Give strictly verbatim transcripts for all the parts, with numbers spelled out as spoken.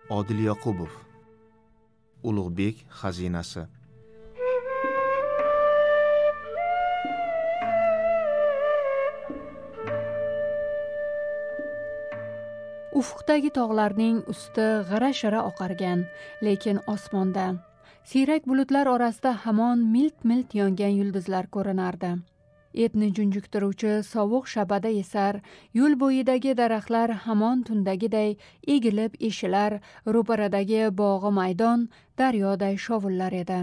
Odil Yoqubov. Ulug'bek xazinasi. Ufqdagi tog'larning usti g'ira-shira oqargan, lekin osmonda siyrak bulutlar orasida hamon milt-milt yongan yulduzlar ko'rinardi. Etni junjiktiruvchi sovuq shabada esar, yo'l bo'yidagi daraxtlar hamon tundagiday egilib eshilar, ro'paradagi bog'i maydon daryoday shovullar edi.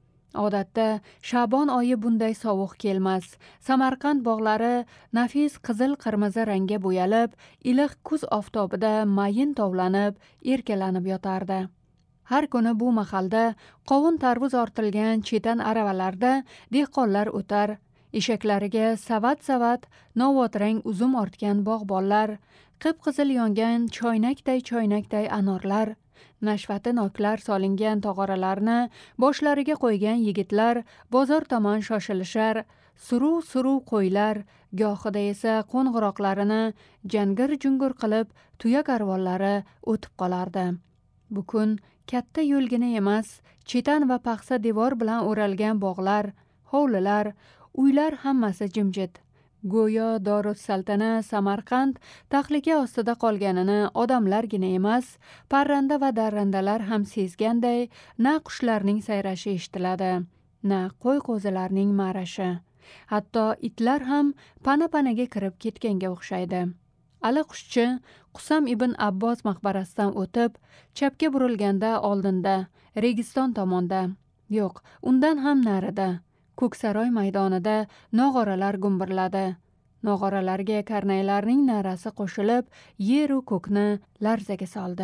Odatda Sha'bon oyi bunday sovuq kelmas. Samarqand bog'lari nafis qizil-qirmizi rangga bo'yalib, iliq kuz oftobida mayin tovlanib, erkalanib yotardi. Har kuni bu mahalda qovun tarvuz ortilgan chetan aravalarda dehqonlar o'tar, eshaklariga savat-savat novotrang uzum ortgan bog'bonlar, qip-qizil yongan choynakday-choynakday anorlar, nashvati noklar solingan tog'oralarni boshlariga qo'ygan yigitlar bozor tomon shoshilishar, suruv-suruv qo'ylar, gohida esa qo'ng'iroqlarini jangir-jungur qilib tuya karvonlari o'tib qolardi. Bu kun katta yo'lgina emas, chetan va paxsa devor bilan o'ralgan bog'lar, hovlilar, uylar hammasi jimjit. Go'yo Dorussaltana Samarqand tahlika ostida qolganini odamlargina emas, parranda va darrandalar ham sezganday, na qushlarning sayrashi eshitiladi, na qo'y qo'zilarning ma'rashi. Hatto itlar ham pana-panaga kirib ketganga o'xshaydi. Ali qushchi Qusam ibn Abbos maqbarasidan o'tib, chapga burilganda oldinda, Registon tomonda, yo'q, undan ham narida, Ko'ksaroy maydonida nog'oralar gumburladi. Nog'oralarga karnaylarning narasi qo'shilib, yer u ko'kni larzaga soldi.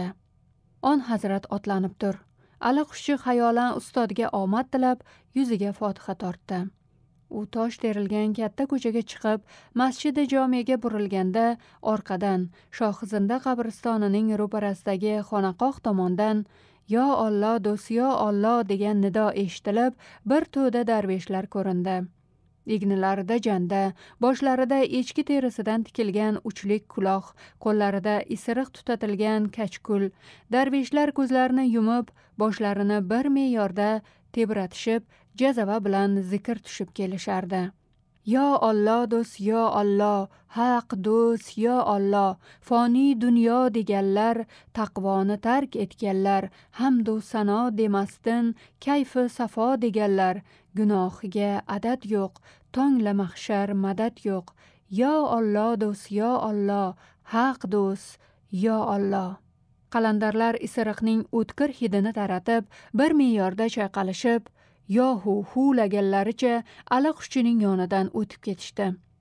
On hazrat otlanib tur. Ali qushchi xayolan ustodga omad tilab, yuziga fotiha tortdi. U tosh terilgan katta ko'chaga chiqib, masjidi jomiga burilganda, orqadan Shohizinda qabristonining ro'parasidagi xonaqoh tomondan "Yo Alloh, do'st, yo Alloh" degan nido eshitilib, bir to'da darveshlar ko'rindi. Ignilarida janda, boshlarida echki terisidan tikilgan uchlik quloq, qo'llarida isiriq tutatilgan kachkul. Darveshlar ko'zlarini yumib, boshlarini bir me'yorda tebratishib, jazava bilan zikr tushib kelishardi. Yo Alloh, do'st, yo Alloh, haq do'st, yo Alloh, foniy dunyo deganlar, taqvoni tark etganlar, hamdu sano demasdin, kayfi safo deganlar, gunohiga adad yo'q, tongla mahshar madad yo'q. Yo Alloh, do'st, yo Alloh, haq do'st, yo Alloh. Qalandarlar isiriqning o'tkir hidini taratib, bir me'yorda chayqalishib, yohu hulaganlaricha Ali qushchining yonidan o'tib ketishdi.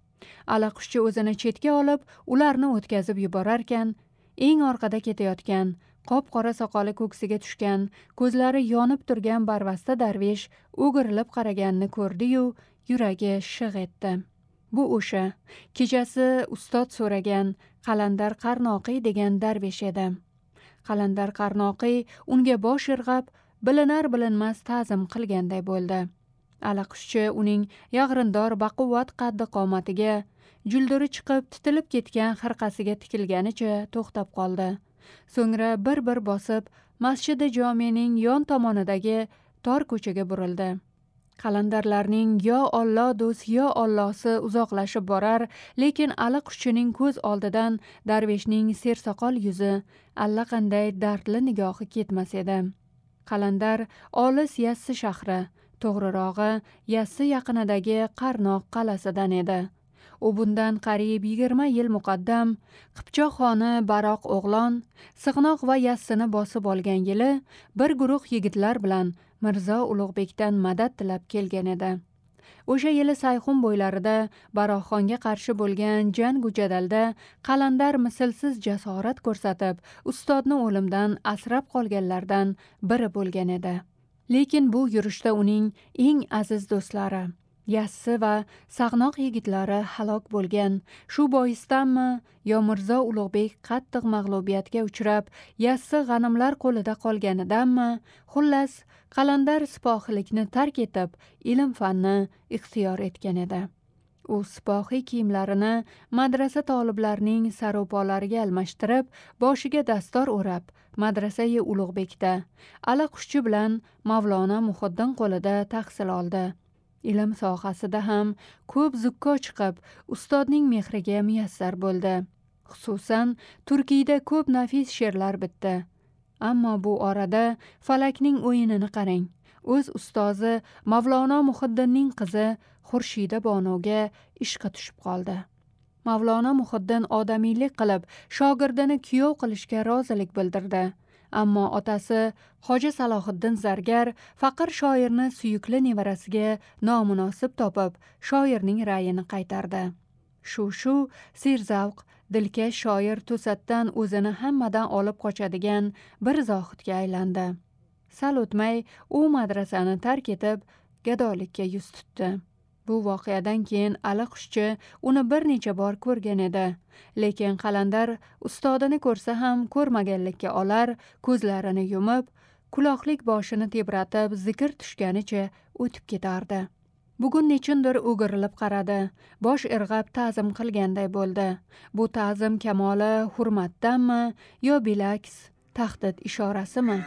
Ali qushchi o'zini chetga olib, ularni o'tkazib yuborarkan, eng orqada ketayotgan, qop-qora soqoli ko'ksiga tushgan, ko'zlari yonib turgan barvasta darvesh o'girilib qaraganini ko'rdi-yu, yuragi shig' etdi. Bu o'sha kechasi ustod so'ragan Qalandar Qarnoqiy degan darvesh edi. Qalandar Qarnoqiy unga bosh irg'ab, bilinar bilinmas ta'zim qilganday bo'ldi. Ali qushchi uning yag'rindor baquvvat qaddi qomatiga, julduri chiqib titilib ketgan xirqasiga tikilganicha to'xtab qoldi. So'ngra bir-bir bosib, masjidi jomining yon tomonidagi tor ko'chaga burildi. Qalandarlarning yo Alloh do'st, yo Allohsi uzoqlashib borar, lekin Ali qushchining ko'z oldidan darveshning sersoqol yuzi, allaqanday dardli nigohi ketmas edi. Qalandar olis Yassi shahri, to'g'rirog'i Yassi yaqinidagi Qarnoq qal'asidan edi. U bundan qariyb yigirma yil muqaddam Qipchoq xoni Baroq o'g'lon Sig'noq va Yassini bosib olgan yili bir guruh yigitlar bilan Mirzo Ulug'bekdan madad tilab kelgan edi. O'sha yili Sayxun bo'ylarida Baroqxonga qarshi bo'lgan jangu jadalda Qalandar mislsiz jasorat ko'rsatib, ustodni o'limdan asrab qolganlardan biri bo'lgan edi. Lekin bu yurishda uning eng aziz do'stlari, Yassi va Sag'noq yigitlari halok bo'lgan. Shu boisdanmi, yo Mirzo Ulug'bek qattiq mag'lubiyatga uchrab, Yassi g'animlar qo'lida qolganidanmi, xullas Qalandar sipohilikni tark etib, ilm fanni ixtiyor etgan edi. U sipohiy kiyimlarini madrasa toliblarining saro'polariga almashtirib, boshiga dastor o'rab, madrasai Ulug'bekda allaquşchi bilan Mavlona Muhiddin qo'lida tahsil oldi. Ilm sohasida ham ko'p zukko chiqib, ustodning mehriga muyassar bo'ldi. Xususan, Turkiyada ko'p nafis she'rlar bitdi. Ammo bu orada falakning o'yinini qarang. O'z ustozi Mavlona Muhiddinning qizi Xurshida Bonoga ishqi tushib qoldi. Mavlona Muhiddin odamiylik qilib, shogirdini kuyov qilishga rozilik bildirdi. Ammo otasi Hoji Salohiddin Zargar faqir shoirni suyukli nevarasiga nomunosib topib, shoirning ra'yini qaytardi. Shu-shu sirzavq, dilkash shoir to'satdan o'zini hammadan olib qochadigan bir zohidga aylandi. Sal o'tmay u madrasani tark etib, gadolikka yuz tutdi. Bu voqeadan keyin allaquşchi uni bir necha bor ko'rgan edi. Lekin qalandar ustodini ko'rsa ham ko'rmaganlikka olar, ko'zlarini yumib, quloqlik boshini tebratib, zikr tushganicha o'tib ketardi. Bugun nechindir o'girilib qaradi. Bosh irg'ab ta'zim qilganday bo'ldi. Bu ta'zim kamoli hurmatdanmi yo bilaks tahdid ishorasimi?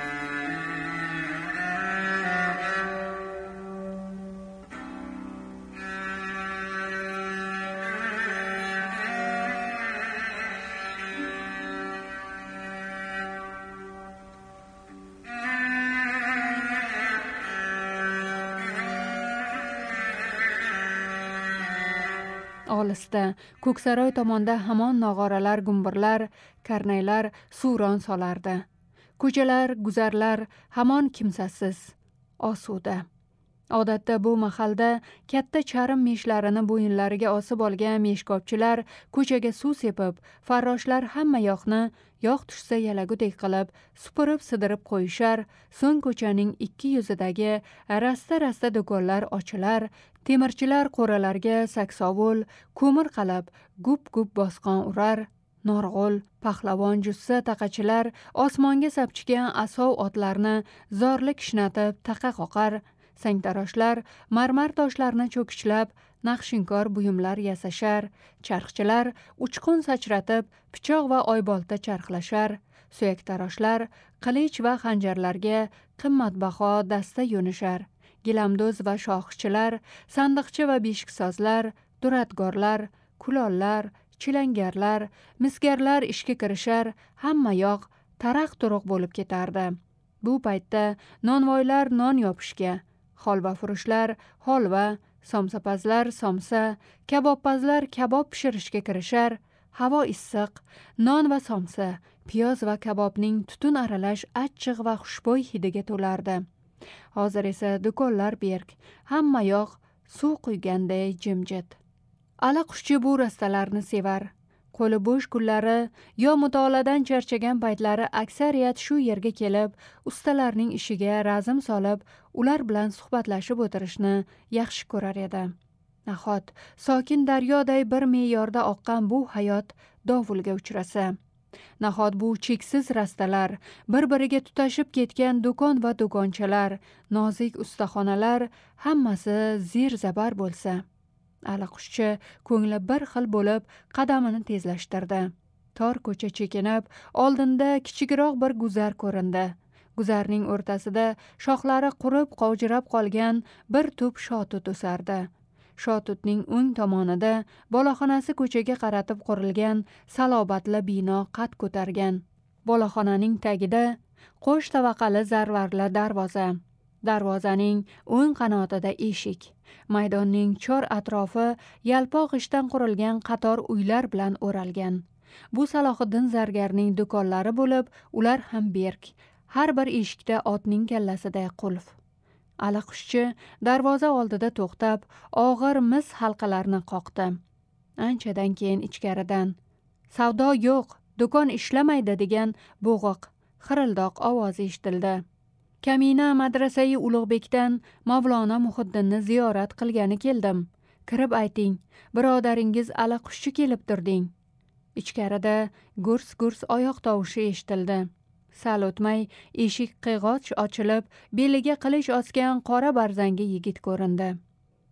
Olisda, Ko'ksaroy tomonda hamon nog'oralar, gumburlar, karnaylar suron solardi. Ko'chalar, guzarlar hamon kimsasiz, osuda. Odatda bu mahalda katta charim meshlarini bo'yinlariga osib olgan meshkobchilar ko'chaga suv sepib, farroshlar hamma yoqni yoq tushsa yalagudek qilib supurib sidirib qo'yishar, so'ng ko'chaning ikki yuzidagi rasta-rasta do'konlar ochilar, temirchilar qo'ralarga saksovul, ko'mir qalab, gup-gup bosqon urar, norg'ul, pahlavon jussa taqachilar osmonga sapchigan asov otlarni zorli kishnatib taqa qoqar, sangtaroshlar marmar toshlarni cho'kichlab, naqshinkor buyumlar yasashar, charxchilar uchqun sachratib, pichoq va oybolta charxlashar, suyaktaroshlar qilich va xanjarlarga qimmatbaho dasta yo'nishar, gilamdo'z va shohchilar, sandiqchi va beshiksozlar, duradgorlar, kulollar, chilangarlar, misgarlar ishga kirishar, hamma yoq taraq-turuq bo'lib ketardi. Bu paytda nonvoylar non yopishga, holvafurushlar holva, somsapazlar somsa, kabobbazlar kabob pishirishga kirishar, havo issiq, non va somsa, piyoz va kabobning tutun aralash achchiq va xushbo'y hidiga to'lardi. Hozir esa do'konlar berk, hamma yoq suv quyganday jimjit. Allaquşchi bu rastalarni sevar. Qo'li bo'sh kunlari yo mutolaadan charchagan paytlari aksariyat shu yerga kelib, ustalarning ishiga razm solib, ular bilan suhbatlashib o'tirishni yaxshi ko'rar edi. Nahot, sokin daryoday bir me'yorda oqqan bu hayot dovulga uchrasa. Nahot bu cheksiz rastalar, bir-biriga tutashib ketgan do'kon va do'konchalar, nozik ustaxonalar hammasi zir-zabar bo'lsa. Allaquşchi ko'ngli bir xil bo'lib qadamini tezlashtirdi. Tor ko'cha chekinib, oldinda kichikroq bir guzar ko'rindi. Guzarning o'rtasida shoxlari qurib qovjirab qolgan bir tup shotut o'sardi. Shotutning o'ng tomonida boloxonasi ko'chaga qaratib qurilgan salobatli bino qad ko'targan. Boloxonaning tagida qo'sh tabaqali zarvarli darvoza. Darvozaning o'ng qanotida eshik. Maydonning chor atrofi yalpoq ishdan qurilgan qator uylar bilan o'ralgan. Bu Salohiddin Zargarning do'konlari bo'lib, ular ham berk. Har bir eshikda otning kallasiday qulf. Allaquşchi darvoza oldida to'xtab, og'ir mis halqalarini qoqdi. Anchadan keyin ichkaridan "Savdo yo'q, do'kon ishlamaydi" degan bo'g'iq, xirildoq ovozi eshitildi. Kamina madrasai Ulug'bekdan Mavlona Muhiddinni ziyorat qilgani keldim. Kirib ayting, birodaringiz allaquşchi kelibdir deng. Ichkarida gurs-gurs oyoq tovushi eshitildi. Sal o'tmay eshik qiyg'och ochilib, beliga qilich osgan qora barzangi yigit ko'rindi.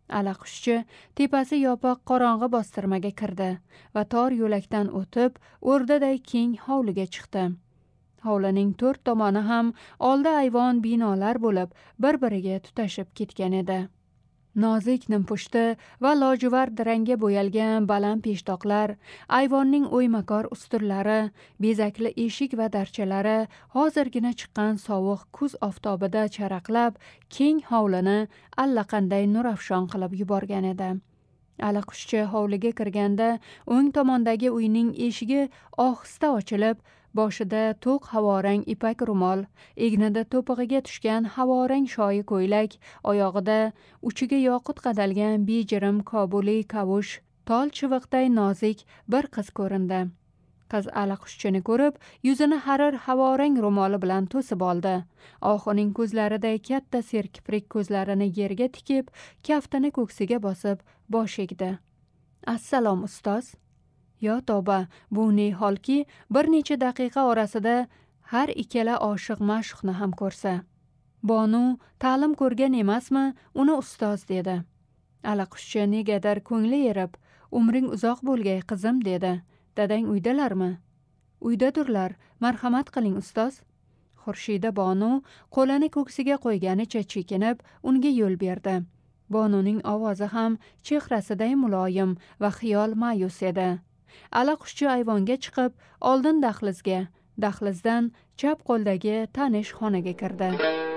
Allaquşchi tepasi yopiq qorong'i bostirmaga kirdi va tor yo'lakdan o'tib, o'rdaday keng hovliga chiqdi. Hovlining to'rt tomoni ham oldi ayvon binolar bo'lib, bir-biriga tutashib ketgan edi. Nozik nimpushti va lojuvard rangga bo'yalgan baland peshtoqlar, ayvonning o'ymakor ustunlari, bezakli eshik va darchalari hozirgina chiqqan sovuq kuz oftobida charaqlab, keng hovlini allaqanday nurafshon qilib yuborgan edi. Allaquşchi hovliga kirganda, o'ng tomondagi uyning eshigi ohista ochilib, boshida to'q havorang ipak ro'mol, egnida to'pig'iga tushgan havorang shoyi ko'ylak, oyog'ida uchiga yoqut qadalgan bejirim kobuliy kavush, tol chiviqday nozik bir qiz ko'rindi. Qiz Allaquşchini ko'rib, yuzini harir havorang ro'moli bilan to'sib oldi. Oxining ko'zlariday katta serkiprik ko'zlarini yerga tikib, kaftini ko'ksiga bosib, bosh egdi. Assalom ustoz. Yo tavba, bu ne holki, bir necha daqiqa orasida har ikkala oshiq mashqni ham ko'rsa. Bonu ta'lim ko'rgan emasmi, uni ustoz dedi. Allaquşchi negadir ko'ngli erib, umring uzoq bo'lgay qizim dedi. Dadang uydalarmi? Uydadurlar, marhamat qiling ustoz. Xurshida Bonu qo'lini ko'ksiga qo'yganicha chekinib, unga yo'l berdi. Bonuning ovozi ham chehrasiday muloyim va xiyol ma'yus edi. Allaquşchi ayvonga chiqib, oldin dahlizga, dahlizdan chap qo'ldagi tanish xonaga kirdi.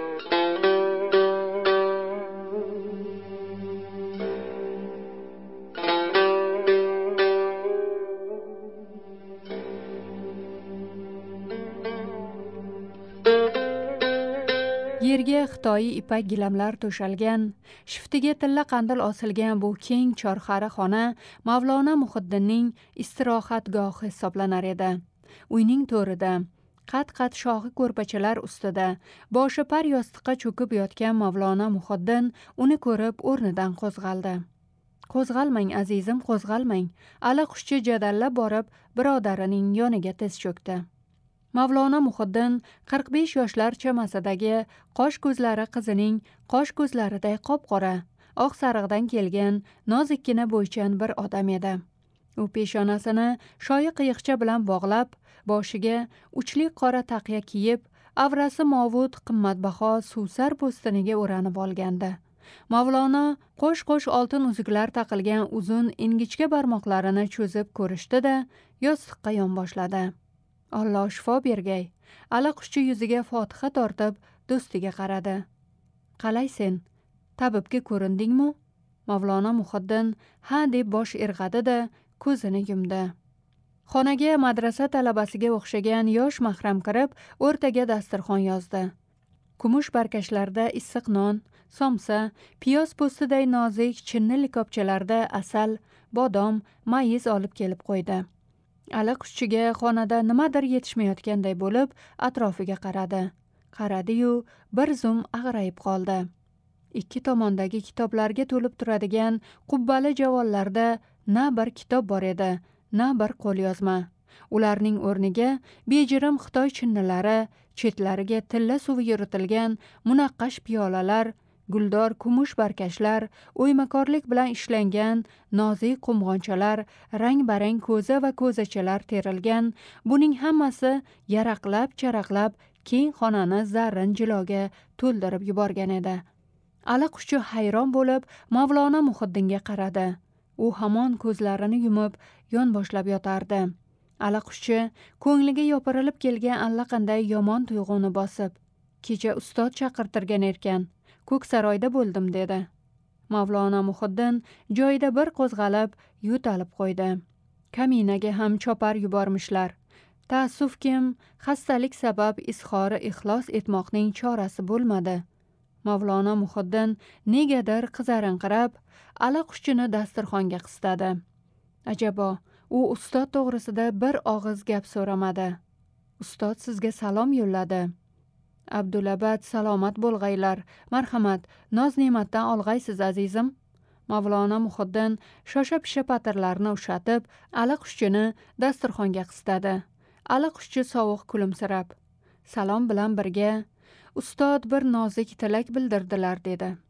Yerga xitoyi ipak gilamlar to'shalgan, shiftiga tilla qandil osilgan bu keng chorxari xona Mavlona Muhiddinning istirohatgohi hisoblanar edi. Uyning to'rida, qat-qat shohi ko'rpachalar ustida, boshi par yostiqqa cho'kib yotgan Mavlona Muhiddin uni ko'rib o'rnidan qo'zg'aldi. Qo'zg'almang azizim, qo'zg'almang. Allaquşchi jadallab borib, birodarining yoniga tiz cho'kdi. Mavlona Muhiddin qirq besh yoshlar chamasidagi qosh ko'zlari qizining qosh ko'zlariday qop-qora, oq sariqdan kelgan nozikkina bo'ychan bir odam edi. U peshonasini shoyi qiyiqcha bilan bog'lab, boshiga uchli qora taqya kiyib, avrasi movut qimmatbaho suvsar po'stiniga o'ranib olgandi. Mavlona qo'sh-qo'sh oltin uzuklar taqilgan uzun ingichka barmoqlarini cho'zib ko'rishdi-da, yostiqqa yonboshladi. Alloh shifo bergay. Allaquşchi yuziga fotiha tortib, do'stiga qaradi. Qalaysen? Tabibga ko'rindingmi? Mavlona Muhiddin ha deb bosh irg'adi-da, ko'zini yumdi. Xonaga madrasa talabasiga o'xshagan yosh mahram kirib, o'rtaga dasturxon yozdi. Kumush barkashlarda issiq non, somsa, piyoz po'stiday nozik chinni likopchalarda asal, bodom, mayiz olib kelib qo'ydi. Allaquşchiga xonada nimadir yetishmayotganday bo'lib, atrofiga qaradi. Qaradi-yu, bir zum ag'rayib qoldi. Ikki tomondagi kitoblarga to'lib turadigan qubbali javonlarda na bir kitob bor edi, na bir qo'lyozma. Ularning o'rniga bejirim Xitoy chinnilari, chetlariga tilla suvi yuritilgan munaqqash piyolalar, guldor kumush barkashlar, o'ymakorlik bilan ishlangan nozik qumg'onchalar, rang-barang ko'za va ko'zachalar terilgan, buning hammasi yaraqlab-charaqlab keng xonani zarrin jiloga to'ldirib yuborgan edi. Allaquşchi hayron bo'lib, Mavlona Muhiddinga qaradi. U hamon ko'zlarini yumib, yonboshlab yotardi. Allaquşchi ko'ngliga yopirilib kelgan allaqanday yomon tuyg'uni bosib, kecha ustod chaqirtirgan ekan. Ko'ksaroyda bo'ldim dedi. Mavlona Muhiddin joyida bir qo'zg'alib, yo'talib qo'ydi. Kaminaga ham chopar yubormishlar. Taassufkim, xastalik sabab izhori ixlos etmoqning chorasi bo'lmadi. Mavlona Muhiddin negadir qizarinqirab, Allaquşchini dasturxonga qistadi. Ajabo, u ustod to'g'risida bir og'iz gap so'ramadi. Ustod sizga salom yo'lladi. Abdulabad salomat bo'lg'aylar, marhamat, noz-ne'matdan olg'aysiz azizim. Mavlona Muhiddin shosha-pisha patirlarni ushatib, Allaquşchini dasturxonga qistadi. Allaquşchi sovuq kulimsirab, salom bilan birga ustod bir nozik tilak bildirdilar dedi.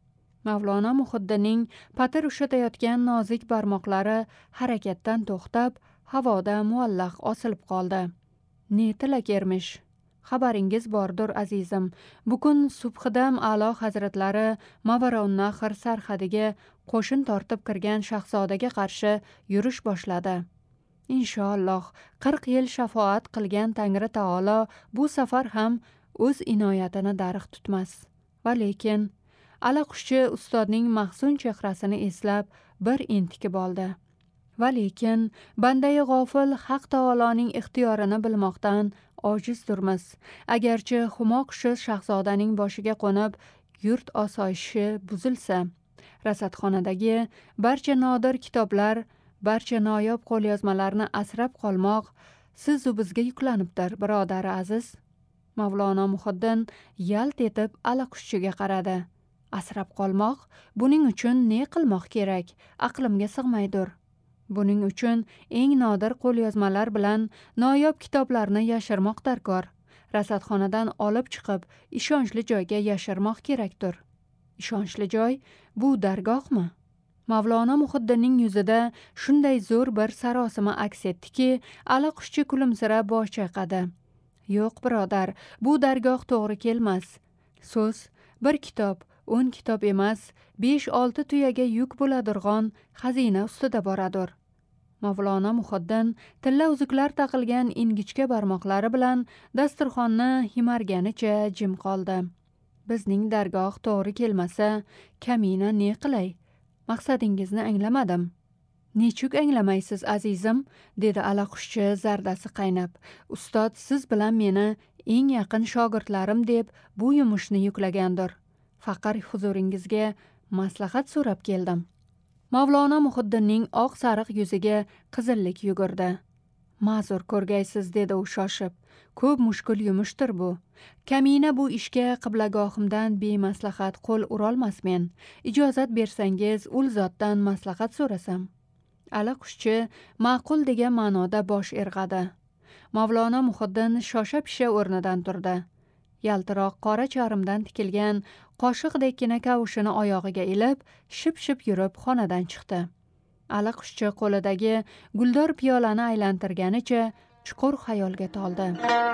Mavlono Muhiddinning patir ushlatayotgan nozik barmoqlari harakatdan to'xtab, havoda muallaq osilib qoldi. Ne tilak ermish. Xabaringiz bordir azizim. Bugun subhidam A'lo hazratlari Mavarounnahr sarhadiga qo'shin tortib kirgan shahzodaga qarshi yurish boshladi. Inshaalloh qirq yil shafoat qilgan Tangri taolo bu safar ham o'z inoyatini darig' tutmas. Va lekin Alaqushchi ustodning mahzun chehrasini eslab bir entikib oldi. Va lekin bandai g'ofil Haq taoloning ixtiyorini bilmoqdan ojizdurmiz. Agarchi humo qushi shahzodaning boshiga qo'nib, yurt osoyishi buzilsa, rasadxonadagi barcha nodir kitoblar, barcha noyob qo'lyozmalarni asrab qolmoq siz u bizga yuklanibdir, birodari aziz. Mavlono Muhiddin yalt etib Alaqushchiga qaradi. Asrab qolmoq, buning uchun ne qilmoq kerak? Aqlimga sig'maydir. Buning uchun eng nodir qo'lyozmalar bilan noyob kitoblarni yashirmoq darkor. Rasadxonadan olib chiqib, ishonchli joyga yashirmoq kerakdir. Ishonchli joy bu dargohmi? Mavlono Muhiddinning yuzida shunday zo'r bir sarosima aks etdiki, Alaqushchi kulimsirab bosh chayqadi. Yo'q birodar, bu dargoh to'g'ri kelmas. So'z bir kitob, o'n kitob emas, besh olti tuyaga yuk bo'ladirg'on xazina ustida boradir. Mavlono Muhiddin tilla uzuklar taqilgan ingichka barmoqlari bilan dasturxonni himarganicha jim qoldi. Bizning dargoh to'g'ri kelmasa, kamina ne qilay? Maqsadingizni anglamadim. Nechuk anglamaysiz azizim, dedi Alaqushchi zardasi qaynab. Ustod siz bilan meni eng yaqin shogirdlarim deb bu yumushni yuklagandir. Faqir huzuringizga maslahat so'rab keldim. Mavlono Muhiddinning oq sariq yuziga qizillik yugurdi. Ma'zur ko'rgaysiz, dedi u shoshib. Ko'p mushkul yumushdir bu. Kamina bu ishga qiblagohimdan bemaslahat qo'l urolmasmen. Ijozat bersangiz, ul zotdan maslahat so'rasam. Alaqushchi ma'qul degan ma'noda bosh irg'adi. Mavlono Muhiddin shosha-pisha o'rnidan turdi. Yaltiroq qora charmdan tikilgan qoshiqdekkina kavushini oyog'iga ilib, ship-ship yurib xonadan chiqdi. Alaqushchi qo'lidagi guldor piyolani aylantirganicha chuqur xayolga toldi.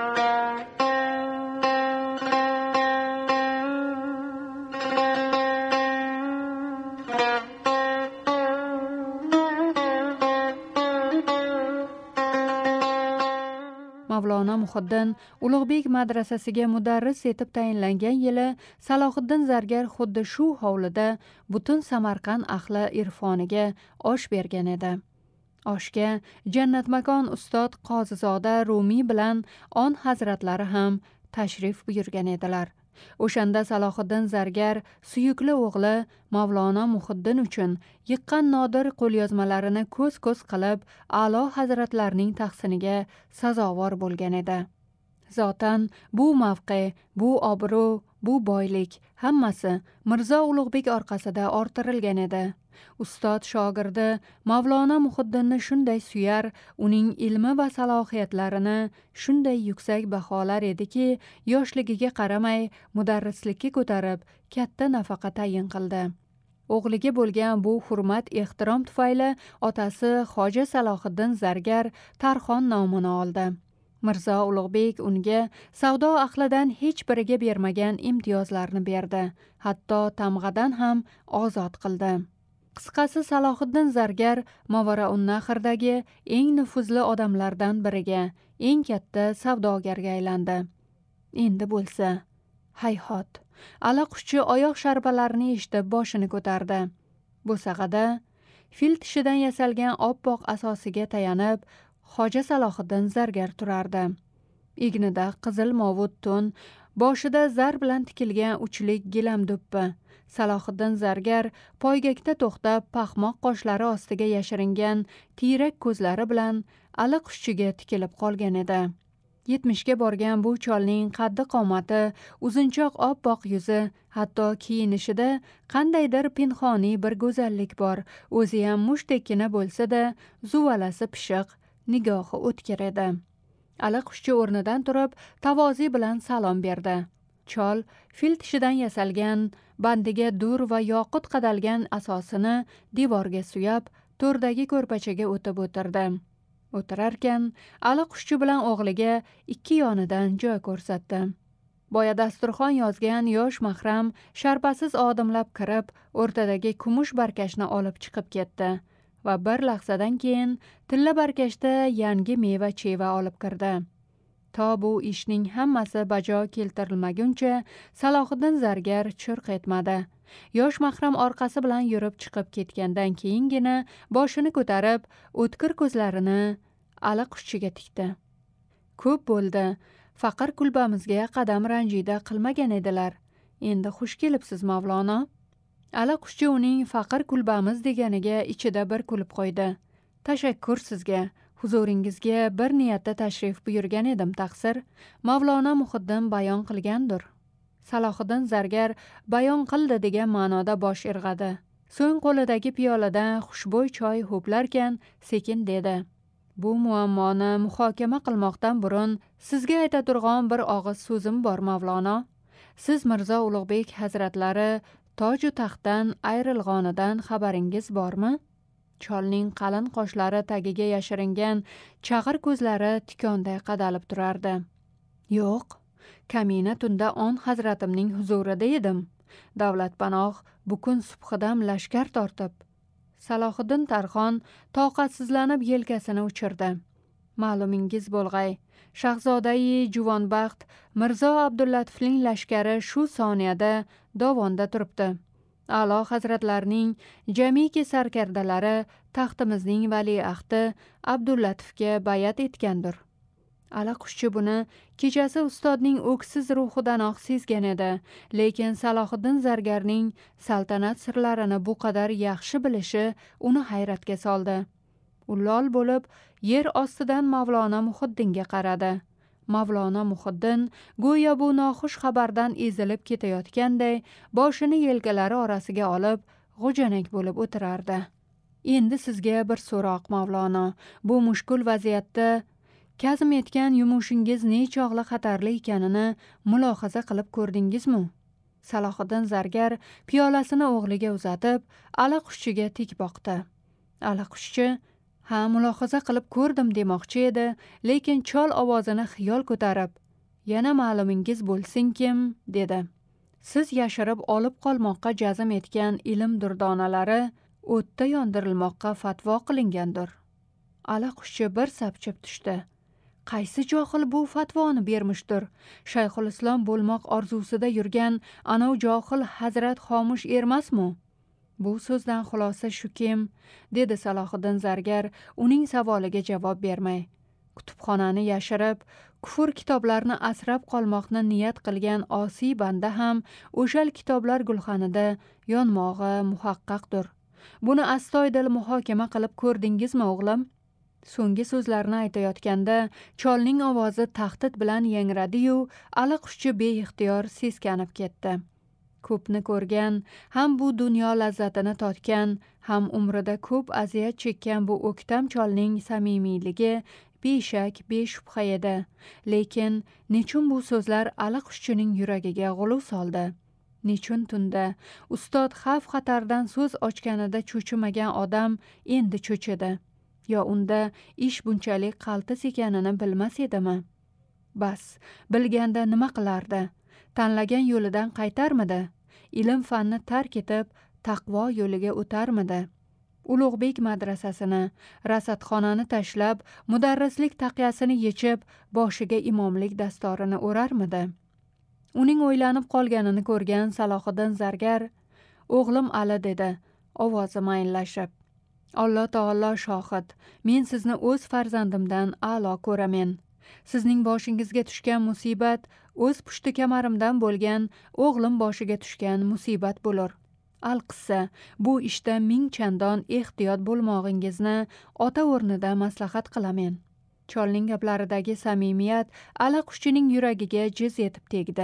Mavlono Muhiddin Ulug'bek madrasasiga mudarris etib tayinlangan yili Salohiddin Zargar xuddi shu hovlida butun Samarqand ahli irfoniga osh bergan edi. Oshga jannatmakon ustod Qozizoda Rumiy bilan on hazratlari ham tashrif buyurgan edilar. O'shanda Salohiddin Zargar suyukli o'g'li Mavlono Muhiddin uchun yiqqan nodir qo'lyozmalarini ko'z-ko'z qilib, A'lo hazratlarning tahsiniga sazovor bo'lgan edi. Zotan bu mavqe, bu obro', bu boylik hammasi Mirzo Ulug'bek orqasida orttirilgan edi. Ustod shogirdi Mavlono Muhiddinni shunday suyar, uning ilmi va salohiyatlarini shunday yuksak baholar ediki, yoshligiga qaramay mudarrislikka ko'tarib, katta nafaqa tayin qildi. O'g'liga bo'lgan bu hurmat ehtirom tufayli otasi Hoji Salohiddin Zargar Tarxon nomini oldi. Mirzo Ulug'bek unga savdo ahlidan hech biriga bermagan imtiyozlarni berdi, hatto tamg'adan ham ozod qildi. Qisqasi, Salohiddin Zargar Mavarounnahrdagi eng nufuzli odamlardan biriga, eng katta savdogarga aylandi. Endi bo'lsa, hayhot. Alaqushchi oyoq sharpalarini eshitib boshini ko'tardi. Bo'sag'ada fil tishidan yasalgan oppoq asosiga tayanib Hoji Salohiddin Zargar turardi. Egnida qizil movut to'n, boshida zar bilan tikilgan uchlik gilam do'ppi. Salohiddin Zargar poygakda to'xtab, paxmoq qoshlari ostiga yashiringan tiyrak ko'zlari bilan Alaqushchiga tikilib qolgan edi. yetmishga borgan bu cholning qaddi qomati, uzunchoq oppoq yuzi, hatto kiyinishida qandaydir pinhoniy bir go'zallik bor. O'zi ham mushdekkina bo'lsa-da, zuvalasi pishiq, nigohi o'tkir edi. Alaqushchi o'rnidan turib, tavozi bilan salom berdi. Chol fil tishidan yasalgan bandiga dur va yoqut qadalgan asosini devorga suyab, to'rdagi ko'rpachaga o'tib o'tirdi. O'tirarkan, Ali qushchi bilan o'g'liga ikki yonidan joy ko'rsatdi. Boya dasturxon yozgan yosh mahram sharpasiz odimlab kirib, o'rtadagi kumush barkashni olib chiqib ketdi va bir lahzadan keyin tilla barkashda yangi meva cheva olib kirdi. To bu ishning hammasi bajo keltirilmaguncha Salohiddin zargar churq etmadi. Yosh mahram orqasi bilan yurib chiqib ketgandan keyingina boshini ko'tarib, o'tkir ko'zlarini Ali qushchiga tikdi. Ko'p bo'ldi. Faqir kulbamizga qadam ranjida qilmagan edilar. Endi xush kelibsiz, Mavlono. Ali qushchi uning faqir kulbamiz deganiga ichida bir kulib qo'ydi. Tashakkur sizga. Huzuringizga bir niyatda tashrif buyurgan edim taqsir. Mavlono Muhiddin bayon qilgandir. Salohiddin zargar bayon qildi degan ma'noda bosh irg'adi. So'ng qo'lidagi piyoladan xushbo'y choy ho'plarkan sekin dedi: Bu muammoni muhokama qilmoqdan burun sizga ayta turgan bir og'iz so'zim bor, Mavlono. Siz Mirzo Ulug'bek hazratlari toju taxtdan ayrilganidan xabaringiz bormi? Cholning qalin qoshlari tagiga yashiringan chag'ir ko'zlari tikonday qadalib turardi. Yo'q, kamina tunda on hazratimning huzurida edim. Davlatpanoh bukun subhidan lashkar tortib. Salohiddin Tarxon toqatsizlanib yelkasini uchirdi. Ma'lumingiz bo'lg'ay, Shahzodai juvonbaxt Mirzo Abdullatovning lashkari shu soniyada dovonda turibdi. A'lo hazratlarining jamiki sarkardalari taxtimizning valiahdi Abdullatovga bayat etgandir. Ali qushchi buni kechasi ustodning o'ksiz ruhidanoq sezgan edi, lekin Salohiddin zargarning saltanat sirlarini bu qadar yaxshi bilishi uni hayratga soldi. U lol bo'lib yer ostidan Mavlono Muhiddinga qaradi. Mavlono Muhiddin go'yo bu noxush xabardan ezilib ketayotganday boshini yelkalari orasiga olib g'ujanak bo'lib o'tirardi. Endi sizga bir so'roq, Mavlono. Bu mushkul vaziyatda kazm etgan yumushingiz nechog'li xatarli ekanini mulohaza qilib ko'rdingizmi? Salohiddin zargar piyolasini o'g'liga uzatib, Ali qushchiga tik boqdi. Ali qushchi ha mulohaza qilib ko'rdim demoqchi edi, lekin chol ovozini xiyol ko'tarib, yana ma'lumingiz bo'lsin-kim, dedi. Siz yashirib olib qolmoqqa jazm etgan ilm durdonalari o'tda yondirilmoqqa fatvo qilingandir. Ali qushchi bir sapchib tushdi. Qaysi johil bu fatvoni bermishdir? Shayxul Islom bo'lmoq orzusida yurgan anov johil hazrat xomush ermasmi? Bu so'zdan xulosa shukim, dedi Salohiddin zargar uning savoliga javob bermay. Kutubxonani yashirib, kufr kitoblarini asrab qolmoqni niyat qilgan osiy banda ham o'shal kitoblar gulxanida yonmog'i muhaqqaqdir. Buni astoydil muhokama qilib ko'rdingizmi, o'g'lim? So'nggi so'zlarni aytayotganda cholning ovozi tahdid bilan yangradi-yu, Ali qushchi beixtiyor seskanib ketdi. Ko'pni ko'rgan, ham bu dunyo lazzatini totgan, ham umrida ko'p aziyat chekkan bu o'ktam cholning samimiyligi beshak beshubha edi. Lekin nechun bu so'zlar Ali qushchining yuragiga g'uluv soldi? Nechun tunda ustod xavf xatardan so'z ochganida cho'chimagan odam endi cho'chidi? Yo unda ish bunchalik qaltis ekanini bilmas edimi? Bas, bilganda nima qilardi? Tanlagan yo'lidan qaytarmidi? Ilm fanni tark etib, taqvo yo'liga o'tarmidi? Ulug'bek madrasasini, rasadxonani tashlab, mudarrislik taqyasini yechib, boshiga imomlik dastorini o'rarmidi? Uning o'ylanib qolganini ko'rgan Salohiddin zargar, "O'g'lim Ali", dedi, ovozi mayinlashib. Alloh taolo shohid, men sizni o'z farzandimdan a'lo ko'ramen. Sizning boshingizga tushgan musibat o'z pushti kamarimdan bo'lgan o'g'lim boshiga tushgan musibat bo'lur. Alqissa, bu ishda ming chandon ehtiyot bo'lmog'ingizni ota o'rnida maslahat qilamen. Cholning gaplaridagi samimiyat Ali qushchining yuragiga jiz etib tegdi.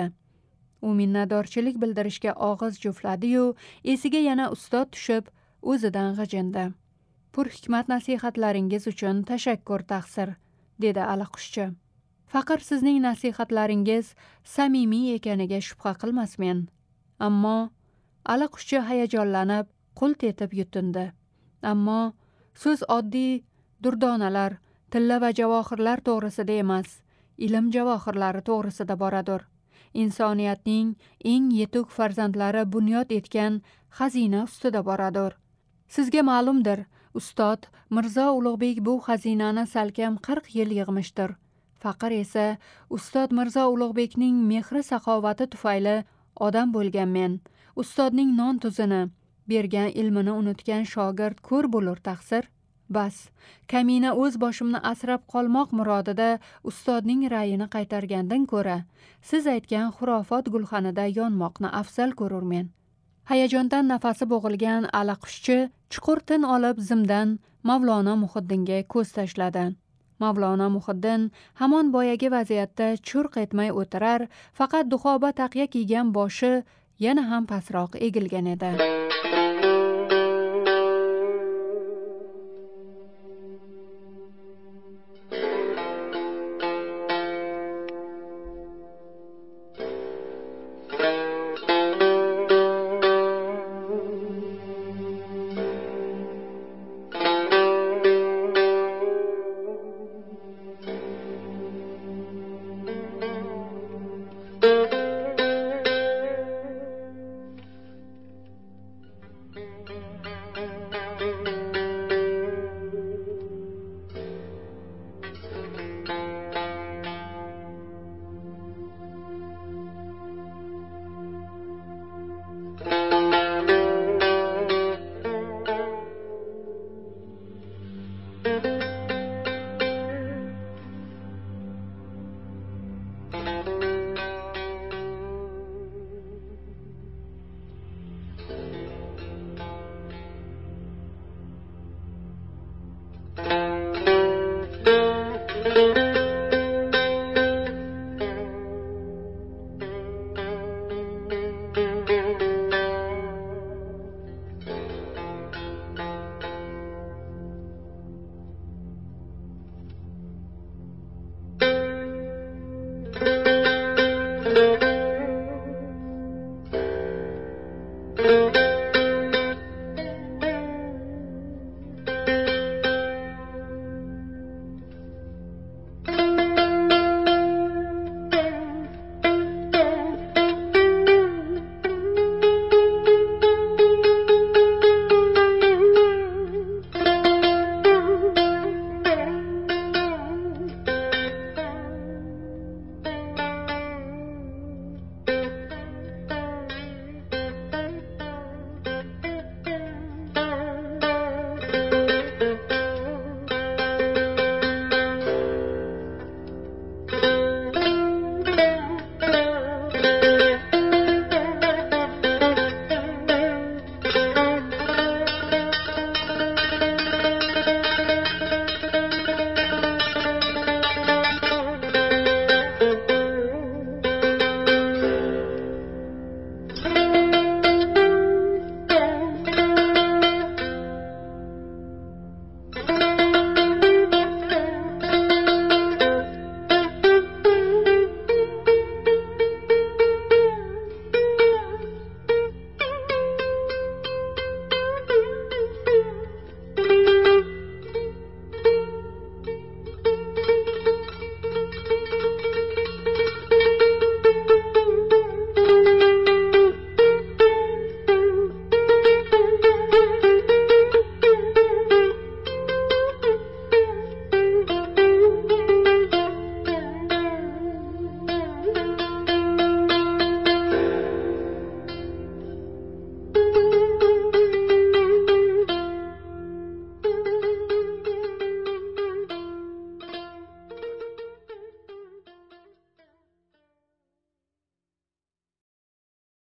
U minnatdorchilik bildirishga og'iz jufladi-yu, esiga yana ustod tushib, o'zidan g'ijindi. Pur hikmat nasihatlaringiz uchun tashakkur taqsir, dedi Ali qushchi. Faqir sizning nasihatlaringiz samimiy ekaniga shubha qilmasmen. Ammo allaquşcha hayajonlanib, qult etib yutindi. Ammo so'z oddiy durdonalar, tilla va javohirlar to'g'risida emas, ilm javohirlari to'g'risida boradir. Insoniyatning eng yetuk farzandlari bunyod etgan xazina ustida boradir. Sizga ma'lumdir, ustod Mirzo Ulug'bek bu xazinani salkam qirq yil yig'mishdir. Faqir esa ustod Mirzo Ulug'bekning mehri saxovati tufayli odam bo'lgan men, ustodning non tuzini, bergan ilmini unutgan shogird ko'r bo'lur taqsir. Bas, kamina o'z boshimni asrab qolmoq murodida ustodning ra'yini qaytargandan ko'ra, siz aytgan xurofot gulxanida yonmoqni afzal ko'rurmen. Hayajondan nafasi bo'g'ilgan allaquşchi chuqur tin olib zimdan Mavlono Muhiddinga ko'z tashladi. Mavlono Muhiddin hamon boyagi vaziyatda churq etmay o'tirar, faqat duxoba taqya kiygan boshi yana ham pastroq egilgan edi.